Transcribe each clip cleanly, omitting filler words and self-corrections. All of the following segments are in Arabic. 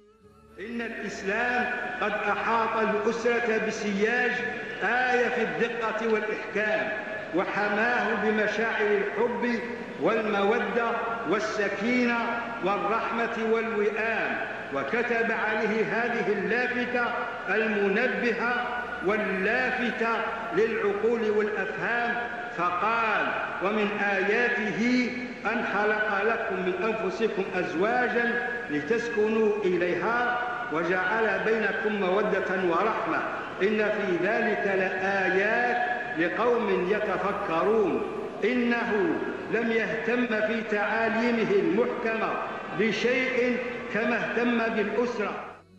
إن الإسلام قد أحاط الأسرة بسياج آية في الدقة والإحكام، وحماه بمشاعر الحب والمودة والسكينة والرحمة والوئام، وكتب عليه هذه اللافتة المنبهة واللافتة للعقول والأفهام، فقال: ومن آياته أن خلق لكم من أنفسكم أزواجا لتسكنوا إليها وجعل بينكم مودة ورحمة إن في ذلك لآيات لقوم يتفكرون. إنه لم يهتم في تعاليمه المحكمة بشيء كما اهتم بالأسرة،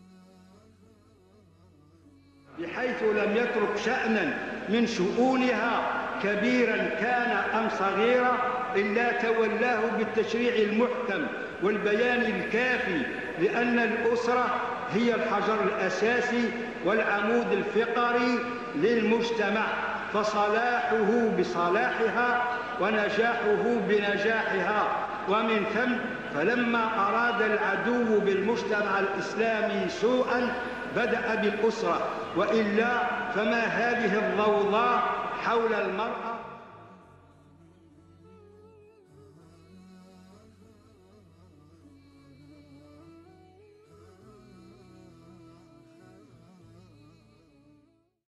بحيث لم يترك شأنا من شؤونها كبيرا كان أم صغيرا إلا تولاه بالتشريع المحكم والبيان الكافي، لأن الأسرة هي الحجر الأساسي والعمود الفقري للمجتمع، فصلاحه بصلاحها ونجاحه بنجاحها. ومن ثم فلما أراد العدو بالمجتمع الإسلامي سوءا بدأ بالأسرة، وإلا فما هذه الضوضاء حول المرأة